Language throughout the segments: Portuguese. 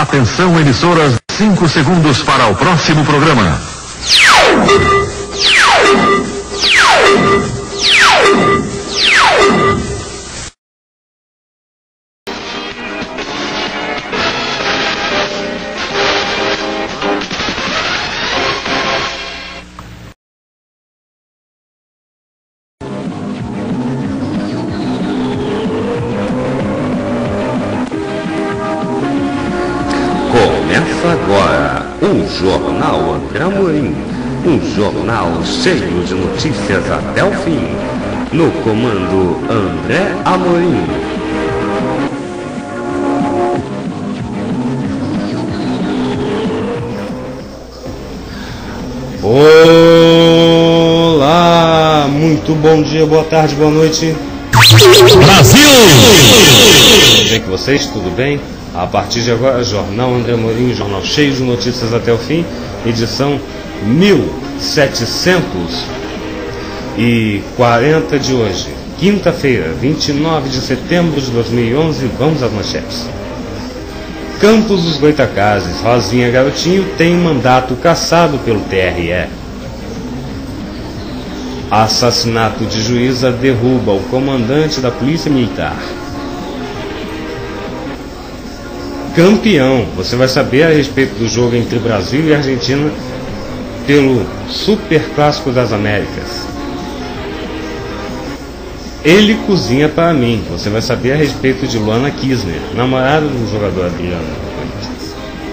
Atenção, emissoras, 5 segundos para o próximo programa. Começa agora o Jornal André Amorim, um jornal cheio de notícias até o fim. No comando André Amorim. Olá, muito bom dia, boa tarde, boa noite. Brasil! Tudo bem com vocês? Tudo bem? A partir de agora, Jornal André Amorim, jornal cheio de notícias até o fim, edição 1740 de hoje, quinta-feira, 29 de setembro de 2011. Vamos às manchetes. Campos dos Goitacazes, Rosinha Garotinho tem mandato cassado pelo TRE. Assassinato de juíza derruba o comandante da Polícia Militar. Campeão, você vai saber a respeito do jogo entre Brasil e Argentina pelo Super Clássico das Américas. Ele cozinha para mim, você vai saber a respeito de Luana Kisner, namorada do jogador Adriano do Corinthians.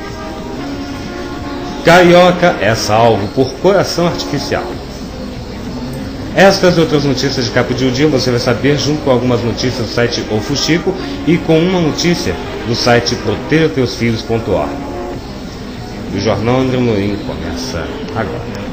Carioca é salvo por coração artificial. Estas e outras notícias de capa de um dia você vai saber junto com algumas notícias do site O Fuxico e com uma notícia do site protejateusfilhos.org. O Jornal André Amorim começa agora.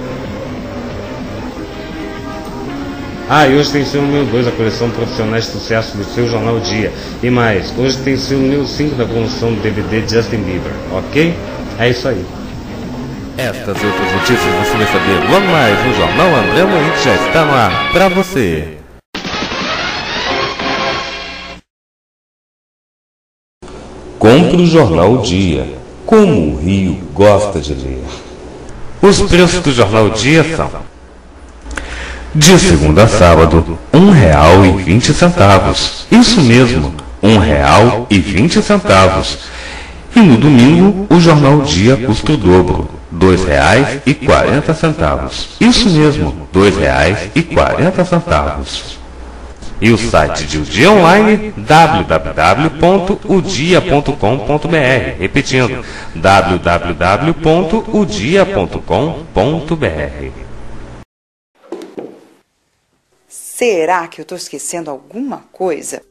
E hoje tem sido o número 2 da coleção Profissionais de Sucesso do seu Jornal Dia. E mais, hoje tem sido o número 5 da promoção do DVD Justin Bieber, ok? É isso aí. Estas e outras notícias você vai saber logo mais no Jornal André Amorim, que já está no ar para você. Compre o Jornal Dia, como o Rio gosta de ler. Os preços do Jornal Dia são: de segunda a sábado, R$1,20. Isso mesmo, R$1,20. E no domingo, o Jornal Dia custa o dobro, R$2,40. Isso mesmo, R$2,40. E o site de O Dia Online, www.odia.com.br. Repetindo, www.odia.com.br. Será que eu estou esquecendo alguma coisa?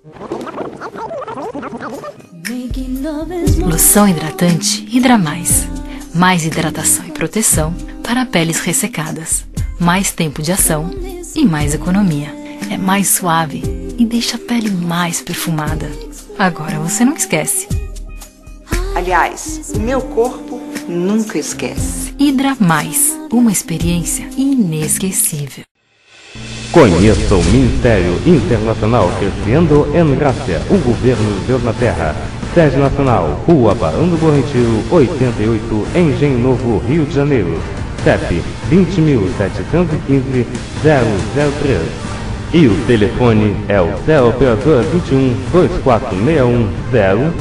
Loção hidratante Hidra Mais. Mais hidratação e proteção para peles ressecadas. Mais tempo de ação e mais economia. É mais suave e deixa a pele mais perfumada. Agora você não esquece. Aliás, meu corpo nunca esquece. Hidra Mais. Uma experiência inesquecível. Conheça o Ministério Internacional Crescendo en Gracia, o governo de Deus na Terra. Sede Nacional, Rua Barão do Bom Retiro, 88, Engenho Novo, Rio de Janeiro. CEP 20.715-003. E o telefone é o 0 operador 21 24610.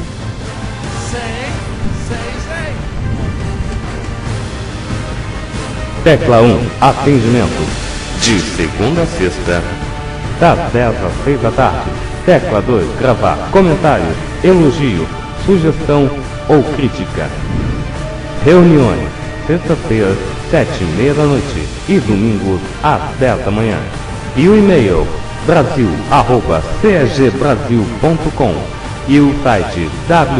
Tecla 1, atendimento. De segunda a sexta, das 10 às 6 da tarde. Tecla 2, gravar comentário, elogio, sugestão ou crítica. Reuniões, sexta-feira, 7h30 da noite e domingos às 10 da manhã. E o e-mail, brasil@cagbrasil.com e o site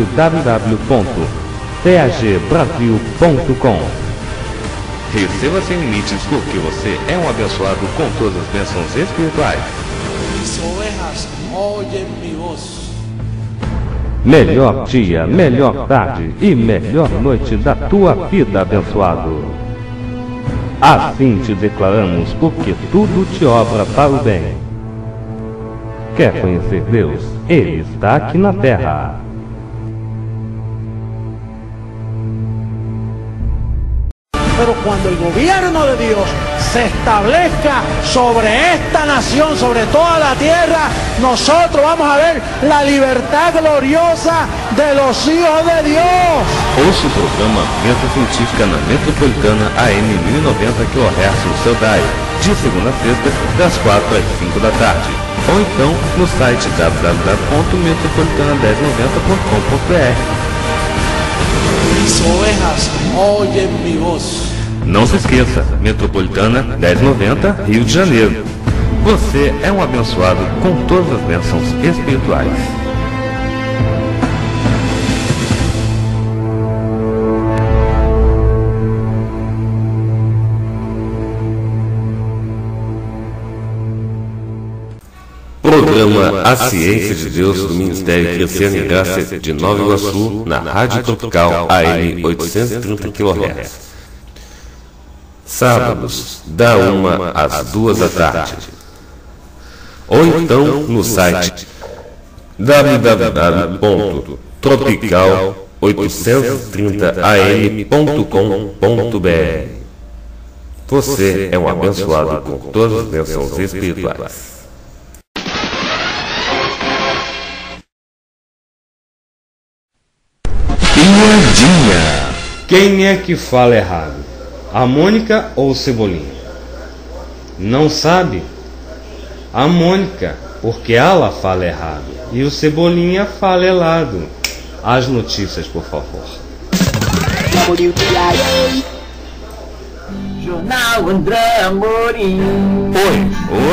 www.cagbrasil.com. Receba sem limites, porque você é um abençoado com todas as bênçãos espirituais. Mis ovejas oyen mi voz. Melhor dia, melhor tarde e melhor noite da tua vida, abençoado. Assim te declaramos, porque tudo te obra para o bem. Quer conhecer Deus? Ele está aqui na terra. Pero cuando el gobierno de Dios se establezca sobre esta nación, sobre toda la tierra, nosotros vamos a ver la libertad gloriosa de los hijos de Dios. Ouça o programa Meta Científica na Metropolitana AM 1090 kHz no seu dial, de segunda a sexta, das 4 às 5 da tarde. Ou então no site www.metropolitana1090.com.br. Mis ovejas oyen mi voz. Não se esqueça, Metropolitana 1090, Rio de Janeiro. Você é um abençoado com todas as bênçãos espirituais. Programa A Ciência de Deus do Ministério Crescendo em Graça de Nova Iguaçu, na Rádio Tropical AM 830 kHz. Sábados, da 1 às 2 da tarde. Ou então no site www.tropical830am.com.br. Você é um abençoado com todas as bênçãos espirituais. Piadinha. Quem é que fala errado? A Mônica ou o Cebolinha? Não sabe? A Mônica, porque ela fala errado. E o Cebolinha fala helado. As notícias, por favor. Jornal André Amorim. Oi.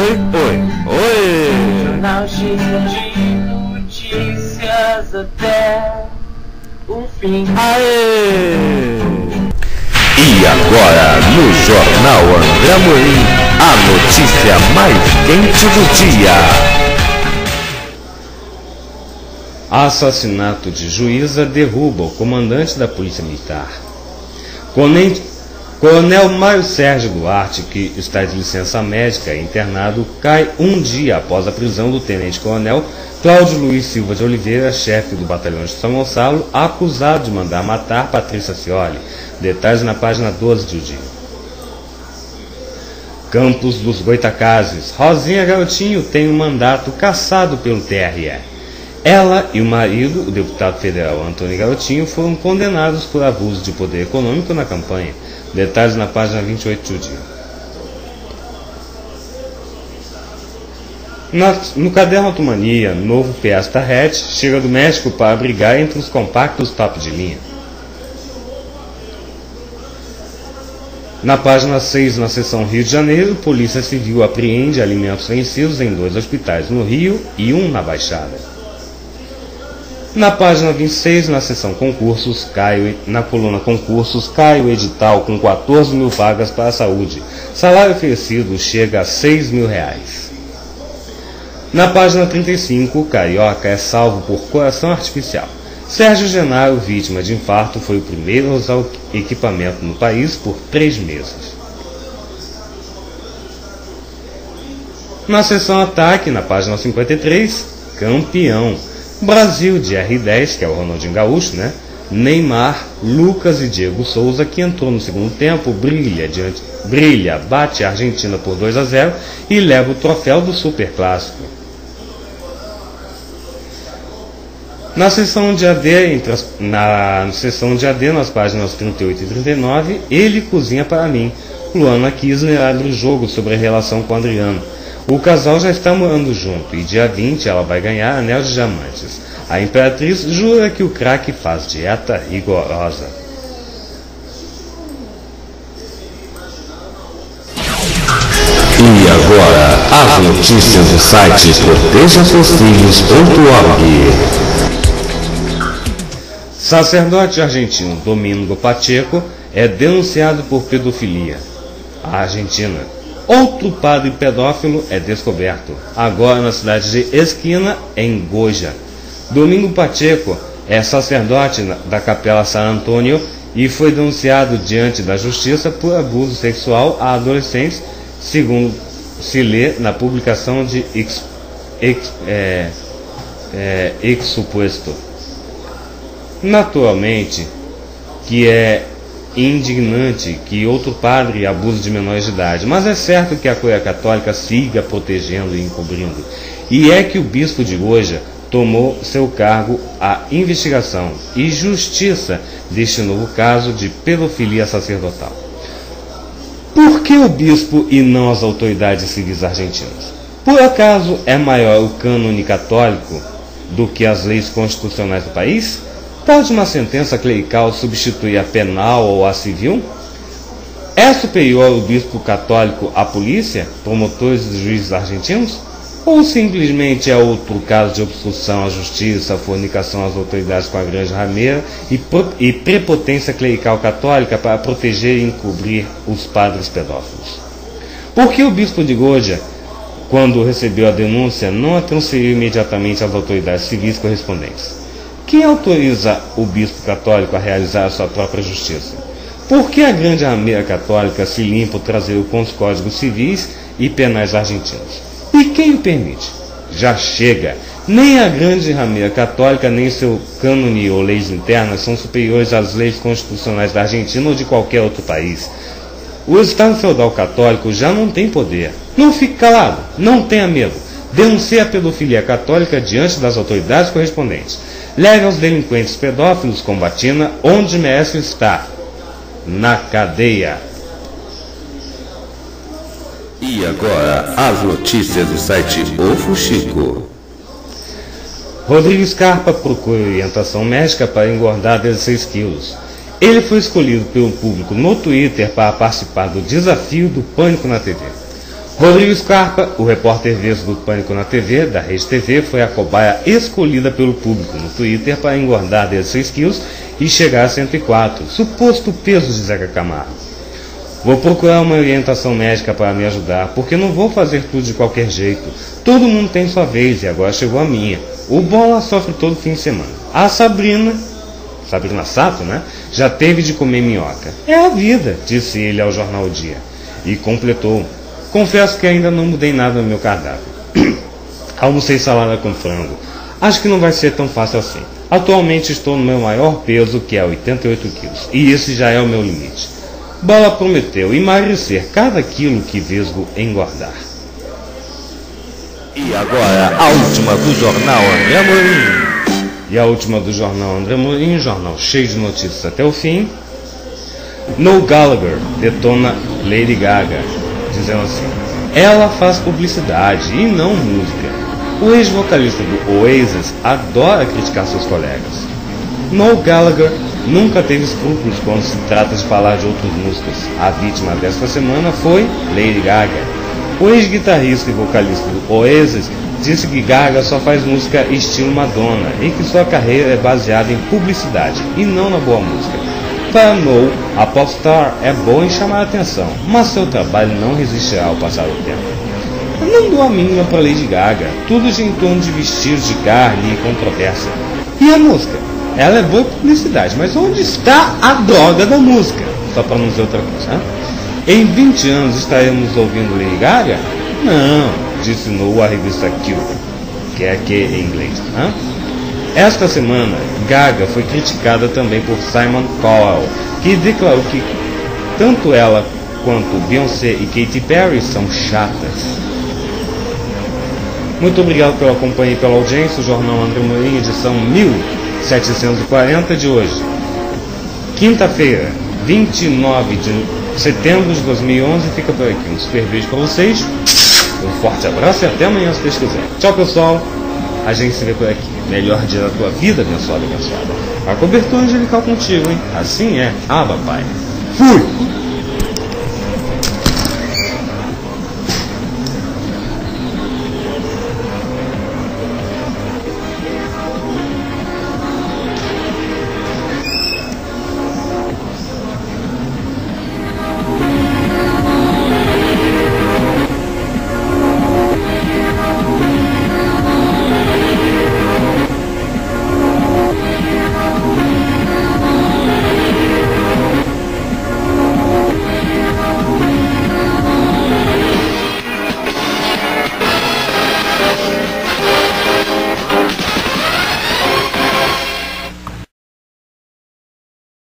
Jornal X de notícias até o fim. Aê! E agora, no Jornal André Amorim, a notícia mais quente do dia. Assassinato de juíza derruba o comandante da Polícia Militar. Coronel Mário Sérgio Duarte, que está de licença médica e internado, cai um dia após a prisão do tenente-coronel Cláudio Luiz Silva de Oliveira, chefe do batalhão de São Gonçalo, acusado de mandar matar Patrícia Cioli. Detalhes na página 12 do dia. Campos dos Goitacazes. Rosinha Garotinho tem um mandato cassado pelo TRE. Ela e o marido, o deputado federal Antônio Garotinho, foram condenados por abuso de poder econômico na campanha. Detalhes na página 28 do dia. No caderno Automania, novo Fiesta Hatch chega do México para brigar entre os compactos top de linha. Na página 6, na seção Rio de Janeiro, Polícia Civil apreende alimentos vencidos em 2 hospitais no Rio e 1 na Baixada. Na página 26, na seção Concursos, na coluna Concursos, cai o edital com 14 mil vagas para a saúde. Salário oferecido chega a R$6.000. Na página 35, Carioca é salvo por coração artificial. Sérgio Genaro, vítima de infarto, foi o primeiro a usar o equipamento no país por 3 meses. Na seção Ataque, na página 53, campeão. Brasil de R10, que é o Ronaldinho Gaúcho, né? Neymar, Lucas e Diego Souza, que entrou no segundo tempo, brilha, bate a Argentina por 2-0 e leva o troféu do Superclássico. Na seção de AD, nas páginas 38 e 39, Ele Cozinha para Mim. Luana Kisner abre o jogo sobre a relação com Adriano. O casal já está morando junto e dia 20 ela vai ganhar anel de diamantes. A Imperatriz jura que o craque faz dieta rigorosa. E agora, as notícias do site protejasseusfilhos.org. Sacerdote argentino Domingo Pacheco é denunciado por pedofilia. A Argentina. Outro padre pedófilo é descoberto, agora na cidade de Esquina, em Goja. Domingo Pacheco é sacerdote da Capela San Antônio e foi denunciado diante da justiça por abuso sexual a adolescentes, segundo se lê na publicação de Exsupuesto. Naturalmente, que é indignante que outro padre abuse de menores de idade, mas é certo que a Curia Católica siga protegendo e encobrindo. E é que o bispo de Goja tomou seu cargo a investigação e justiça deste novo caso de pedofilia sacerdotal. Por que o bispo e não as autoridades civis argentinas? Por acaso é maior o cânone católico do que as leis constitucionais do país? Pode uma sentença clerical substituir a penal ou a civil? É superior o bispo católico à polícia, promotores e juízes argentinos? Ou simplesmente é outro caso de obstrução à justiça, fornicação às autoridades com a grande rameira e prepotência clerical católica para proteger e encobrir os padres pedófilos? Por que o bispo de Goja, quando recebeu a denúncia, não a transferiu imediatamente às autoridades civis correspondentes? Quem autoriza o bispo católico a realizar a sua própria justiça? Por que a grande rameira católica se limpa ao trazer com os códigos civis e penais argentinos? E quem o permite? Já chega! Nem a grande rameira católica, nem seu cânone ou leis internas são superiores às leis constitucionais da Argentina ou de qualquer outro país. O Estado feudal católico já não tem poder. Não fique calado, não tenha medo. Denuncie a pedofilia católica diante das autoridades correspondentes. Leve aos delinquentes pedófilos com batina onde merece estar: na cadeia. E agora, as notícias do site O Fuxico. Rodrigo Scarpa procura orientação médica para engordar 16 quilos. Ele foi escolhido pelo público no Twitter para participar do desafio do Pânico na TV. Rodrigo Scarpa, o repórter vesgo do Pânico na TV, da Rede TV, foi a cobaia escolhida pelo público no Twitter para engordar 16 quilos e chegar a 104, suposto peso de Zeca Camargo. Vou procurar uma orientação médica para me ajudar, porque não vou fazer tudo de qualquer jeito. Todo mundo tem sua vez e agora chegou a minha. O Bola sofre todo fim de semana. A Sabrina Sato, né? Já teve de comer minhoca. É a vida, disse ele ao jornal O Dia. E completou: confesso que ainda não mudei nada no meu cardápio. Almocei salada com frango. Acho que não vai ser tão fácil assim. Atualmente estou no meu maior peso, que é 88 quilos. E esse já é o meu limite. Bola prometeu emagrecer cada quilo que vesgo engordar. E agora, a última do jornal André Amorim. E a última do jornal André Amorim, jornal cheio de notícias até o fim. Noel Gallagher detona Lady Gaga, dizendo assim: ela faz publicidade e não música. O ex-vocalista do Oasis adora criticar seus colegas. Noel Gallagher nunca teve escrúpulos quando se trata de falar de outras músicas. A vítima desta semana foi Lady Gaga. O ex-guitarrista e vocalista do Oasis disse que Gaga só faz música estilo Madonna e que sua carreira é baseada em publicidade e não na boa música. Para Noel, a popstar é boa em chamar a atenção, mas seu trabalho não resistirá ao passar do tempo. Eu não dou a mínima para Lady Gaga, tudo gira em torno de vestidos de carne e controvérsia. E a música? Ela é boa publicidade, mas onde está a droga da música? Só para não dizer outra coisa, né? Em 20 anos estaremos ouvindo Lady Gaga? Não, disse Noel à revista Q, que é aqui em inglês, né? Esta semana, Gaga foi criticada também por Simon Cowell, que declarou que tanto ela quanto Beyoncé e Katy Perry são chatas. Muito obrigado pela companhia e pela audiência. O Jornal André Amorim, edição 1740 de hoje, quinta-feira, 29 de setembro de 2011, fica por aqui. Um super beijo para vocês, um forte abraço e até amanhã, se Deus quiser. Tchau, pessoal, a gente se vê por aqui. Melhor dia da tua vida, abençoada, abençoada. A cobertura angelical contigo, hein? Assim é. Ah, papai. Fui!